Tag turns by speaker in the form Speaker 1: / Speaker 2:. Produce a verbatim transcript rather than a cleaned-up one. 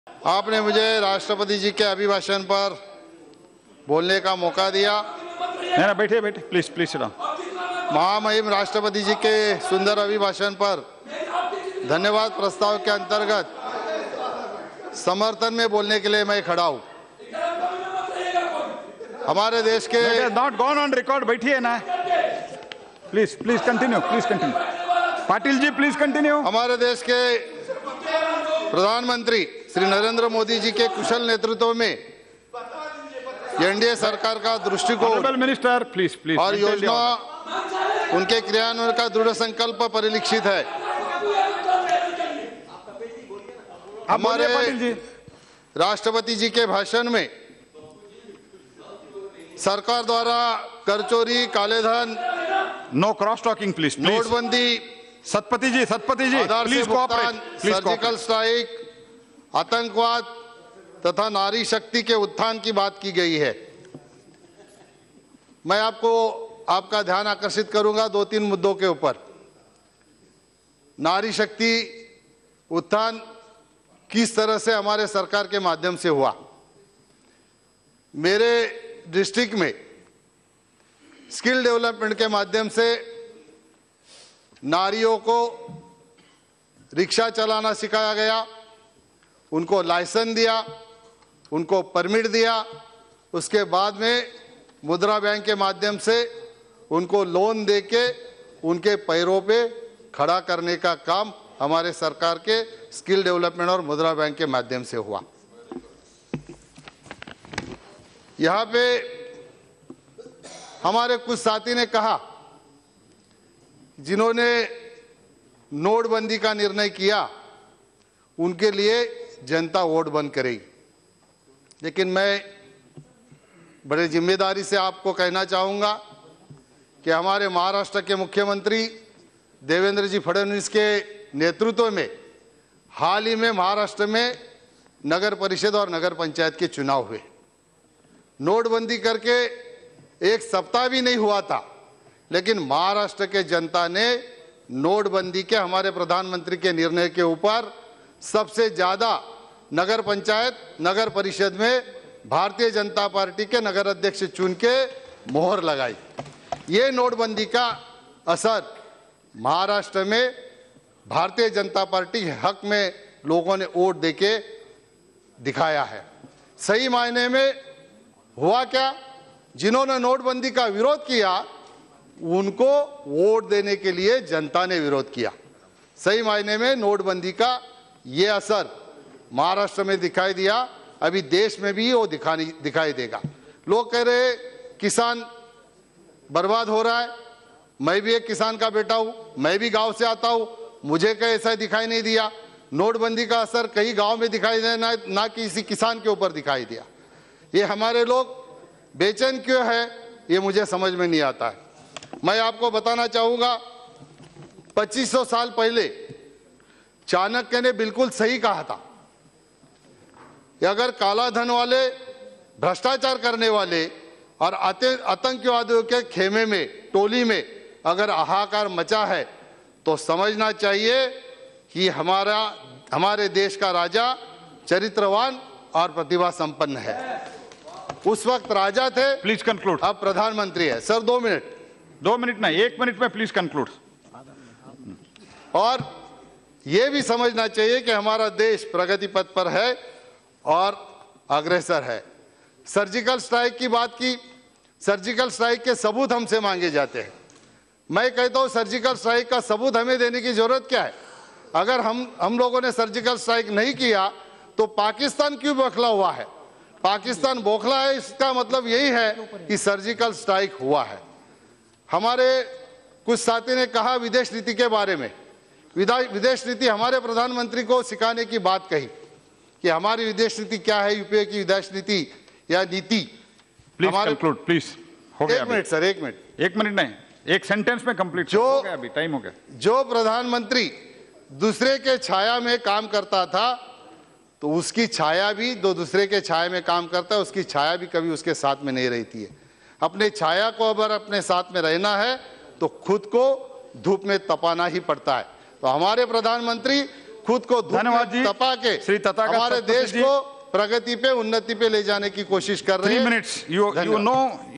Speaker 1: आपने मुझे राष्ट्रपति जी के अभिभाषण पर बोलने का मौका दिया।
Speaker 2: नहीं ना, बैठिए बैठिए प्लीज प्लीज सिट डाउन।
Speaker 1: महामहिम राष्ट्रपति जी के सुंदर अभिभाषण पर धन्यवाद प्रस्ताव के अंतर्गत समर्थन में बोलने के लिए मैं खड़ा हूं। हमारे देश के
Speaker 2: नॉट गॉन ऑन रिकॉर्ड, बैठिए ना please please continue please continue Patil ji please continue.
Speaker 1: हमारे देश के प्रधानमंत्री श्री नरेंद्र मोदी जी के कुशल नेतृत्व में एनडीए सरकार का दृष्टिकोण
Speaker 2: मिनिस्टर प्लीज प्लीज
Speaker 1: और योजना उनके क्रियान्वयन का दृढ़ संकल्प परिलक्षित है। हमारे राष्ट्रपति जी के भाषण में सरकार द्वारा कर चोरी, कालेधन,
Speaker 2: नो क्रॉस टॉकिंग प्लीज,
Speaker 1: नोटबंदी,
Speaker 2: सतपति जी सतपति जी
Speaker 1: आधार से
Speaker 2: प्लीज
Speaker 1: भुगतान, सर्जिकल स्ट्राइक, आतंकवाद तथा नारी शक्ति के उत्थान की बात की गई है। मैं आपको आपका ध्यान आकर्षित करूंगा दो तीन मुद्दों के ऊपर। नारी शक्ति उत्थान किस तरह से हमारे सरकार के माध्यम से हुआ। मेरे डिस्ट्रिक्ट में स्किल डेवलपमेंट के माध्यम से नारियों को रिक्शा चलाना सिखाया गया, उनको लाइसेंस दिया, उनको परमिट दिया। उसके बाद में मुद्रा बैंक के माध्यम से उनको लोन देके उनके पैरों पे खड़ा करने का काम हमारे सरकार के स्किल डेवलपमेंट और मुद्रा बैंक के माध्यम से हुआ। यहाँ पे हमारे कुछ साथी ने कहा, जिन्होंने नोटबंदी का निर्णय किया उनके लिए जनता वोट बंद करेगी। लेकिन मैं बड़े जिम्मेदारी से आपको कहना चाहूँगा कि हमारे महाराष्ट्र के मुख्यमंत्री देवेंद्र जी फडणवीस के नेतृत्व में हाल ही में महाराष्ट्र में नगर परिषद और नगर पंचायत के चुनाव हुए। नोटबंदी करके एक सप्ताह भी नहीं हुआ था, लेकिन महाराष्ट्र के जनता ने नोटबंदी के हमारे प्रधानमंत्री के निर्णय के ऊपर सबसे ज्यादा नगर पंचायत, नगर परिषद में भारतीय जनता पार्टी के नगर अध्यक्ष चुन के मोहर लगाई। ये नोटबंदी का असर महाराष्ट्र में भारतीय जनता पार्टी के हक में लोगों ने वोट देके दिखाया है। सही मायने में हुआ क्या, जिन्होंने नोटबंदी का विरोध किया उनको वोट देने के लिए जनता ने विरोध किया। सही मायने में नोटबंदी का ये असर महाराष्ट्र में दिखाई दिया, अभी देश में भी वो दिखानी दिखाई देगा। लोग कह रहे किसान बर्बाद हो रहा है। मैं भी एक किसान का बेटा हूं, मैं भी गांव से आता हूं, मुझे कहीं ऐसा दिखाई नहीं दिया। नोटबंदी का असर कहीं गांव में दिखाई दिया, ना, ना किसी किसान के ऊपर दिखाई दिया। ये हमारे लोग बेचैन क्यों है, ये मुझे समझ में नहीं आता है। मैं आपको बताना चाहूंगा, पच्चीस सौ साल पहले चाणक्य ने बिल्कुल सही कहा था कि अगर काला धन वाले, भ्रष्टाचार करने वाले और आतंकवादियों के खेमे में, टोली में अगर हाहाकार मचा है तो समझना चाहिए कि हमारा हमारे देश का राजा चरित्रवान और प्रतिभा संपन्न है। उस वक्त राजा थे,
Speaker 2: प्लीज कंक्लूड।
Speaker 1: अब प्रधानमंत्री है। सर दो मिनट
Speaker 2: दो मिनट ना, एक मिनट में प्लीज कंक्लूड।
Speaker 1: और यह भी समझना चाहिए कि हमारा देश प्रगति पथ पर है और अग्रसर है। सर्जिकल स्ट्राइक की बात की, सर्जिकल स्ट्राइक के सबूत हमसे मांगे जाते हैं। मैं कहता हूं सर्जिकल स्ट्राइक का सबूत हमें देने की जरूरत क्या है। अगर हम हम लोगों ने सर्जिकल स्ट्राइक नहीं किया तो पाकिस्तान क्यों बौखला हुआ है। पाकिस्तान बौखला है, इसका मतलब यही है कि सर्जिकल स्ट्राइक हुआ है। हमारे कुछ साथी ने कहा विदेश नीति के बारे में, विदेश नीति हमारे प्रधानमंत्री को सिखाने की बात कही कि हमारी विदेश नीति क्या है, यूपीए की विदेश नीति या नीति।
Speaker 2: Please conclude please. हो गया
Speaker 1: एक मिनट सर, एक मिनट
Speaker 2: एक मिनट नहीं, एक सेंटेंस में कंप्लीट
Speaker 1: जो
Speaker 2: हो गया, अभी टाइम हो गया।
Speaker 1: जो प्रधानमंत्री दूसरे के छाया में काम करता था तो उसकी छाया भी, दो दूसरे के छाया में काम करता है, उसकी छाया भी कभी उसके साथ में नहीं रहती है। अपने छाया को अगर अपने साथ में रहना है तो खुद को धूप में तपाना ही पड़ता है। तो हमारे प्रधानमंत्री खुद को धूप
Speaker 2: धन्यवाद
Speaker 1: में
Speaker 2: जी।
Speaker 1: तपा के
Speaker 2: श्री तथागत
Speaker 1: हमारे
Speaker 2: सतपति
Speaker 1: देश
Speaker 2: जी।
Speaker 1: को प्रगति पे, उन्नति पे ले जाने की कोशिश कर रहे
Speaker 2: थ्री
Speaker 1: हैं।
Speaker 2: मिनट्स, यू यू
Speaker 1: धन्यवाद।
Speaker 2: नो